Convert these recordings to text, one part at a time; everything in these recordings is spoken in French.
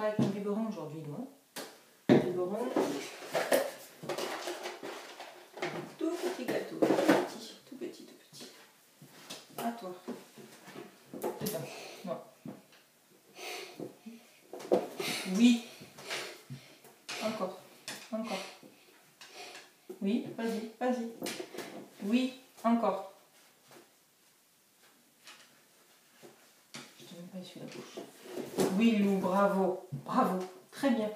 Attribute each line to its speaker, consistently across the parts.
Speaker 1: travaille avec un biberon aujourd'hui, non? Un biberon. Tout petit gâteau. Tout petit, tout petit, tout petit. À toi. Dedans. Non. Oui. Encore. Encore. Oui, vas-y, vas-y. Oui, encore. Je ne t'ai même pas essuyé la bouche. Oui, Lou, bravo. Bravo. Très bien.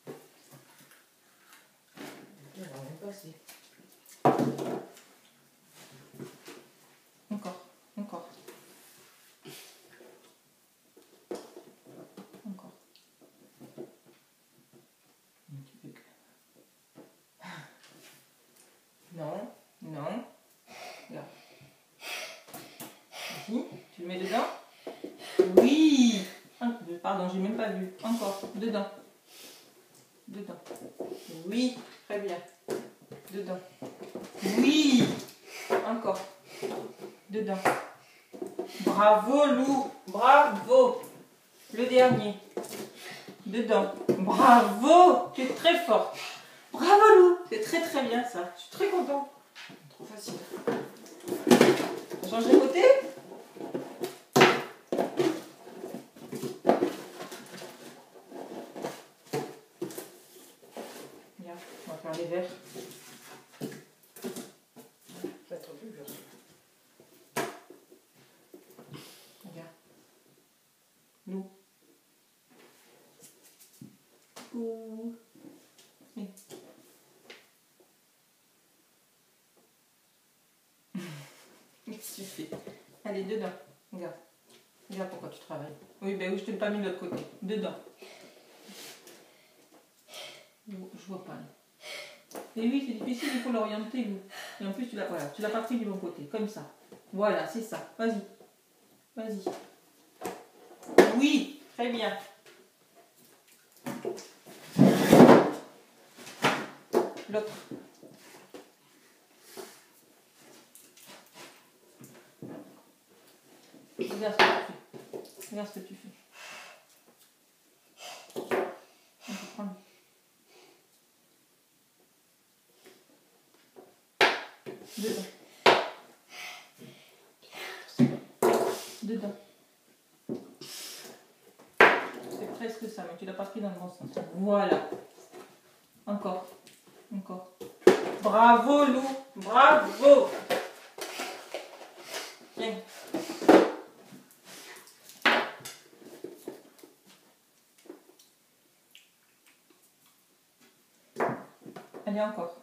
Speaker 1: On va même passer. Encore. Encore. Encore. Un petit peu. Non, non. Regarde. Vas-y, tu le mets dedans. Oui. Pardon, j'ai même pas vu. Encore. Dedans. Dedans. Oui. Très bien. Dedans. Oui. Encore. Dedans. Bravo, Lou. Bravo. Le dernier. Dedans. Bravo. Tu es très fort. Bravo, Lou. C'est très très bien ça. Je suis très contente. Trop facile. On change de côté? Regarde, on va faire les verres. Ça va être plus dur. Regarde. Lou. Ouh. Oui. Qu'est-ce que tu fais? Allez, dedans. Regarde. Regarde pourquoi tu travailles. Oui, ben oui, je ne t'ai pas mis de l'autre côté. Dedans. Je vois pas. Et oui, c'est difficile, il faut l'orienter. Et en plus, tu l'as voilà, pas pris du bon côté. Comme ça. Voilà, c'est ça. Vas-y. Vas-y. Oui, très bien. L'autre. Regarde ce que tu fais. Regarde ce que tu fais. On peut prendre. Dedans. Dedans. C'est presque ça, mais tu l'as pas pris dans le bon sens. Voilà. Encore. Encore. Bravo, Lou. Bravo. Tiens. Allez, encore.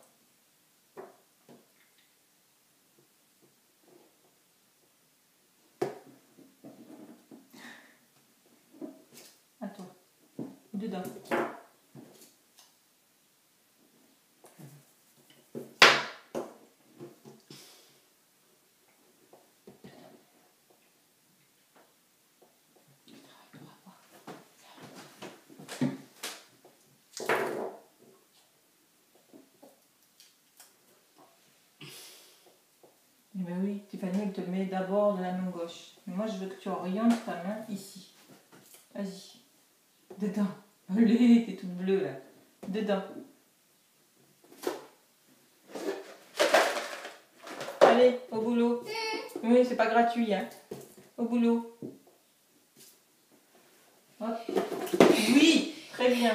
Speaker 1: À toi. Dedans. Eh bien oui, Tiffany, elle te le met d'abord de la main gauche. Mais moi, je veux que tu orientes ta main ici. Vas-y. Dedans. Allez, t'es toute bleue là. Dedans. Allez, au boulot. Oui, c'est pas gratuit, hein. Au boulot. Hop. Oui, très bien.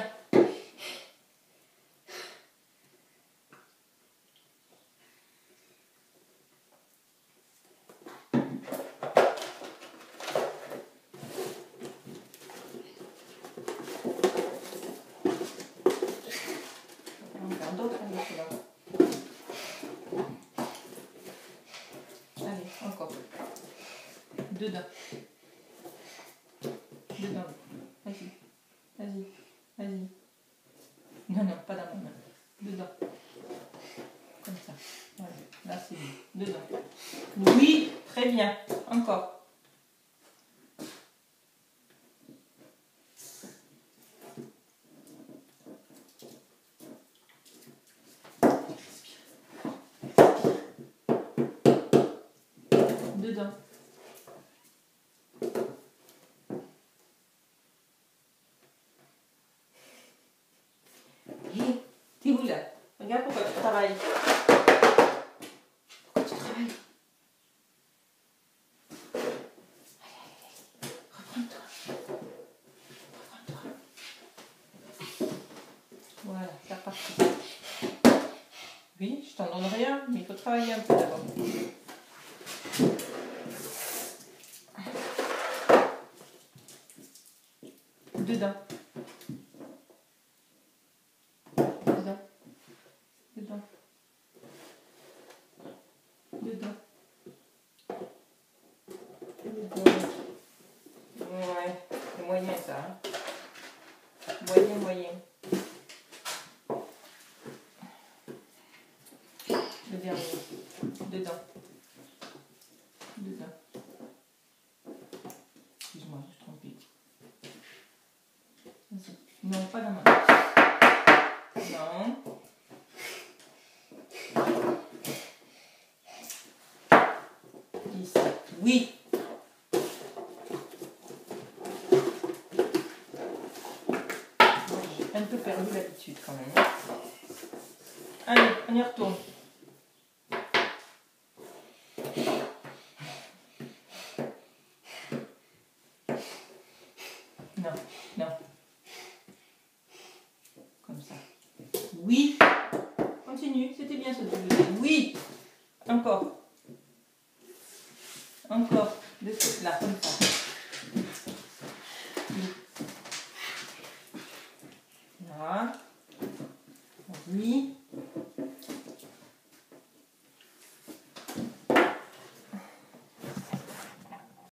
Speaker 1: On va faire d'autres là. Allez, encore. Dedans. Dedans. Vas-y. Vas-y. Vas-y. Non, non, pas dans ma main. Dedans. Comme ça. Voilà. Là, c'est bon. Dedans. Oui, très bien. Encore. Dedans. travailles? Pourquoi tu travailles? Allez, reprends-toi. Voilà, c'est reparti. Oui, je t'en donne rien, mais il faut travailler un peu d'abord. Dedans. Dedans. Dedans. Dedans. Dedans. Ouais, c'est moyen ça. Hein. Moyen, moyen. Le dernier. Dedans. Dedans. Excuse-moi, je suis trompée. Non, pas la main. Non. Ici. Oui. J'ai un peu perdu l'habitude quand même. Allez, on y retourne. Non, non. Comme ça. Oui. Continue, c'était bien ce que tu faisais. Oui. Encore. Encore. De ce là, comme ça. Oui. Là. Oui.